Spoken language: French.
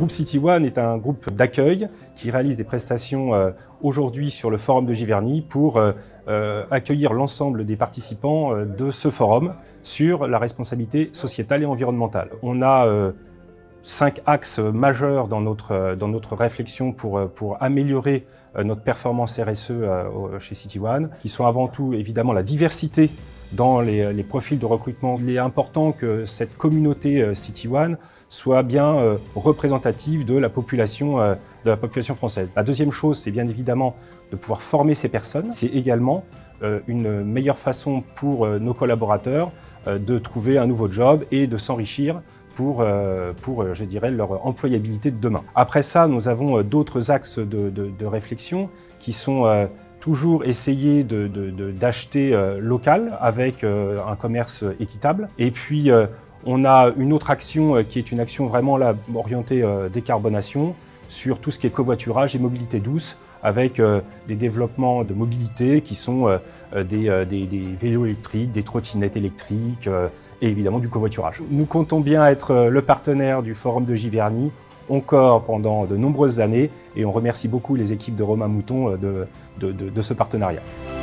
groupe CityOne est un groupe d'accueil qui réalise des prestations aujourd'hui sur le forum de Giverny pour accueillir l'ensemble des participants de ce forum sur la responsabilité sociétale et environnementale. On a 5 axes majeurs dans notre réflexion pour améliorer notre performance RSE chez CityOne, qui sont avant tout évidemment la diversité dans les profils de recrutement. Il est important que cette communauté CityOne soit bien représentative de la population française. La deuxième chose, c'est bien évidemment de pouvoir former ces personnes. C'est également une meilleure façon pour nos collaborateurs de trouver un nouveau job et de s'enrichir pour je dirais, leur employabilité de demain. Après ça, nous avons d'autres axes de réflexion qui sont toujours essayer d'acheter local avec un commerce équitable. Et puis, on a une autre action qui est une action vraiment là, orientée décarbonation sur tout ce qui est covoiturage et mobilité douce, avec des développements de mobilité qui sont des vélos électriques, des trottinettes électriques et évidemment du covoiturage. Nous comptons bien être le partenaire du Forum de Giverny encore pendant de nombreuses années et on remercie beaucoup les équipes de Romain Mouton de ce partenariat.